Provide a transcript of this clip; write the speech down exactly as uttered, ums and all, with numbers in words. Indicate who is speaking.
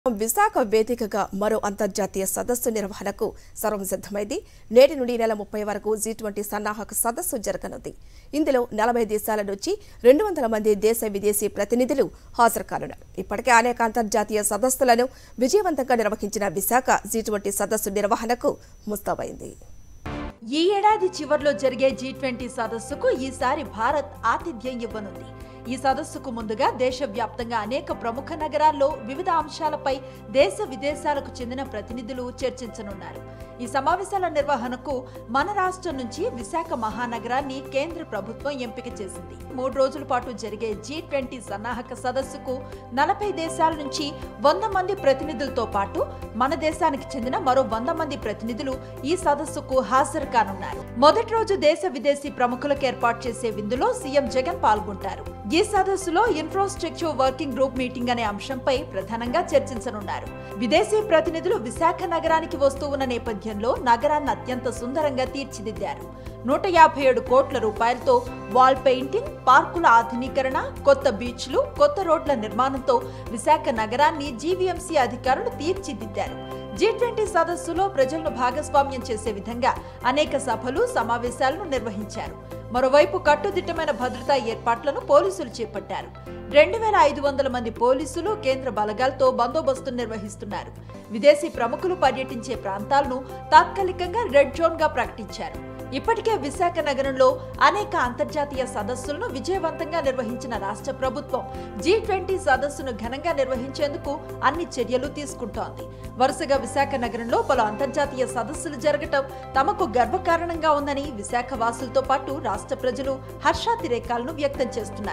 Speaker 1: విశాఖ వేదికగా మరో అంతర్జాతీయ సదస్సు నిర్వహణకు సర్వం సిద్ధమైంది. నేటి నుండి నెల ముప్పై వరకు జీ ట్వంటీ సన్నాహక సదస్సు జరగనుంది. ఇందులో నలభై దేశాల నుంచి రెండు వందల మంది దేశ విదేశీ ప్రతినిధులు హాజరు కానున్నారు. ఇప్పటికే అనేక అంతర్జాతీయ సదస్సులను విజయవంతంగా నిర్వహించిన విశాఖ జీ ట్వంటీ సదస్సు నిర్వహణకు ముస్తాబైంది.
Speaker 2: ఈ ఏడాది చివర్లో జరిగే జీ ట్వంటీ సదస్సుకు ఈసారి భారత్ ఆతిథ్యం ఇవ్వనుంది. ఈ సదస్సుకు ముందుగా దేశవ్యాప్తంగా అనేక ప్రముఖ నగరాల్లో వివిధ అంశాలపై దేశ విదేశాలకు చెందిన ప్రతినిధులు చర్చించనున్నారు. ఈ సమావేశాల నిర్వహణకు మన రాష్ట్రం నుంచి విశాఖ మహానగరాన్ని కేంద్ర ప్రభుత్వం ఎంపిక చేసింది. మూడు రోజుల పాటు జరిగే జీ ట్వంటీ సన్నాహక సదస్సుకు నలభై దేశాల నుంచి వంద మంది ప్రతినిధులతో పాటు మన దేశానికి చెందిన మరో వంద మంది ప్రతినిధులు ఈ సదస్సుకు హాజరు కానున్నారు. మొదటి రోజు దేశ విదేశీ ప్రముఖులకు ఏర్పాటు చేసే విందులో సీఎం జగన్ పాల్గొంటారు. ఈ సదస్సులో ఇన్ఫ్రాస్ట్రక్చర్ వర్కింగ్ గ్రూప్ మీటింగ్ అనే అంశంపై ప్రధానంగా చర్చించనున్నారు. విదేశీ ప్రతినిధులు విశాఖ నగరానికి వస్తూ ఉన్న నేపథ్యంలో నగరాన్ని అత్యంత సుందరంగా తీర్చిదిద్దారు. నూట యాభై ఏడు కోట్ల రూపాయలతో వాల్ పెయింటింగ్, పార్కుల ఆధునీకరణ, కొత్త బీచ్లు, కొత్త రోడ్ల నిర్మాణంతో విశాఖ నగరాన్ని జీవీఎంసీ అధికారులు తీర్చిదిద్దారు. జీ ట్వంటీ సదస్సులో ప్రజలను భాగస్వామ్యం చేసే విధంగా అనేక సభలు, సమావేశాలను నిర్వహించారు. మరోవైపు కట్టుదిట్టమైన భద్రతా ఏర్పాట్లను పోలీసులు చేపట్టారు. రెండు వేల ఐదు వందల మంది పోలీసులు కేంద్ర బలగాలతో బందోబస్తు నిర్వహిస్తున్నారు. విదేశీ ప్రముఖులు పర్యటించే ప్రాంతాలను తాత్కాలికంగా రెడ్ జోన్ గా ప్రకటించారు. ఇప్పటికే విశాఖ నగరంలో అనేక అంతర్జాతీయ సదస్సులను విజయవంతంగా నిర్వహించిన రాష్ట్ర ప్రభుత్వం జీ ట్వంటీ సదస్సును ఘనంగా నిర్వహించేందుకు అన్ని చర్యలు తీసుకుంటోంది. వరుసగా విశాఖ నగరంలో పలు అంతర్జాతీయ సదస్సులు జరగటం తమకు గర్వకారణంగా ఉందని విశాఖ వాసులతో పాటు రాష్ట్ర ప్రజలు హర్షాతిరేకాలను వ్యక్తం చేస్తున్నారు.